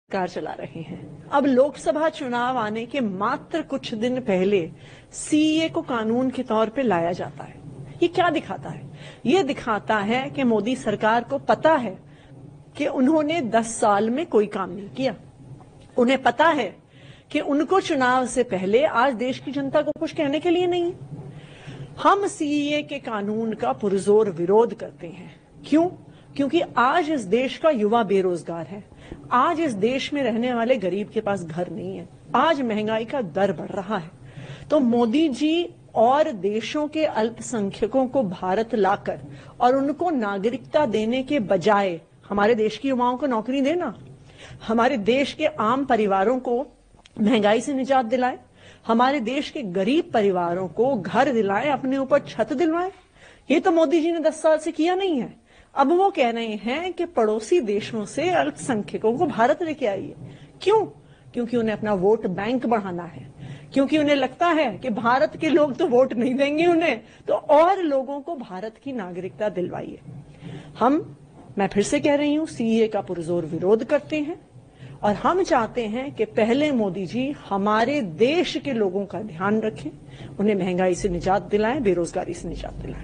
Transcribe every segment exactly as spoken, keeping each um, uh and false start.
Car चला रहे हैं। अब लोकसभा चुनाव आने के मात्र कुछ दिन पहले सीएए को कानून के तौर पे लाया जाता है। ये क्या दिखाता है? ये दिखाता है कि मोदी सरकार को पता है कि उन्होंने दस साल में कोई काम नहीं किया। उन्हें पता है कि उनको चुनाव से पहले आज देश की जनता को कुछ कहने के लिए नहीं है। हम सीएए के कानून का पुरजोर विरोध करते हैं। क्यों? क्योंकि आज इस देश का युवा बेरोजगार है। आज इस देश में रहने वाले गरीब के पास घर नहीं है। आज महंगाई का दर बढ़ रहा है। तो मोदी जी और देशों के अल्पसंख्यकों को भारत लाकर और उनको नागरिकता देने के बजाय हमारे देश की युवाओं को नौकरी देना, हमारे देश के आम परिवारों को महंगाई से निजात दिलाए, हमारे देश के गरीब परिवारों को घर दिलाए, अपने ऊपर छत दिलवाए, ये तो मोदी जी ने दस साल से किया नहीं है। अब वो कह रहे हैं कि पड़ोसी देशों से अल्पसंख्यकों को भारत लेके आइए। क्यों? क्योंकि उन्हें अपना वोट बैंक बढ़ाना है, क्योंकि उन्हें लगता है कि भारत के लोग तो वोट नहीं देंगे उन्हें, तो और लोगों को भारत की नागरिकता दिलवाइए। हम, मैं फिर से कह रही हूं, सीएए का पुरजोर विरोध करते हैं और हम चाहते हैं कि पहले मोदी जी हमारे देश के लोगों का ध्यान रखें, उन्हें महंगाई से निजात दिलाएं, बेरोजगारी से निजात दिलाएं।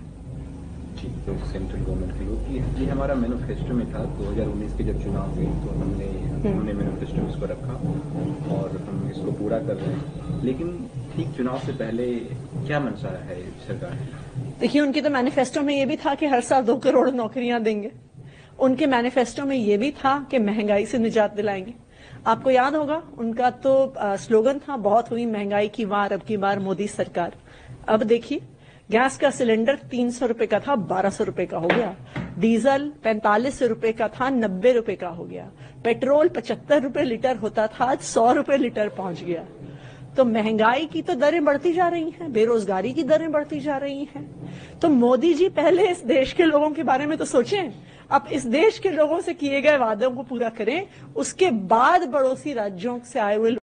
तो सेंट्रल गवर्नमेंट के लोग कि ये हमारा मैनिफेस्टो में था। दो हज़ार उन्नीस के जब चुनाव हुए तो हमने हमने मैनिफेस्टो में इसको रखा और हम इसको पूरा कर रहे हैं। लेकिन ठीक चुनाव से पहले क्या मंशा है सरकार? देखिए, उनकी तो मैनिफेस्टो में ये भी था कि हर साल दो करोड़ नौकरियां देंगे। उनके मैनिफेस्टो में ये भी था कि महंगाई से निजात दिलाएंगे। आपको याद होगा उनका तो स्लोगन था, बहुत हुई महंगाई की वार, अब की बार मोदी सरकार। अब देखिए, गैस का सिलेंडर तीन सौ रुपए का था, बारह सौ रुपए का हो गया। डीजल पैंतालीस रुपए का था, नब्बे रुपए का हो गया। पेट्रोल पचहत्तर रुपए लीटर होता था, आज सौ रुपए लीटर पहुंच गया। तो महंगाई की तो दरें बढ़ती जा रही हैं, बेरोजगारी की दरें बढ़ती जा रही हैं। तो मोदी जी पहले इस देश के लोगों के बारे में तो सोचें। अब इस देश के लोगों से किए गए वादों को पूरा करें, उसके बाद पड़ोसी राज्यों से आए हुए